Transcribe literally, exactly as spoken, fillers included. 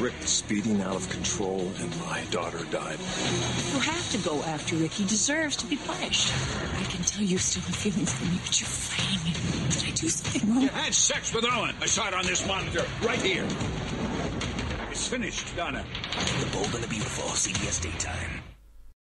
Rick was speeding out of control, and my daughter died. You have to go after Rick. He deserves to be punished. I can tell you still have feelings for me, but you're fighting me. Did I do something wrong? You had sex with Owen. I saw it on this monitor, right here. It's finished, Donna. The Bold and the Beautiful, C B S Daytime.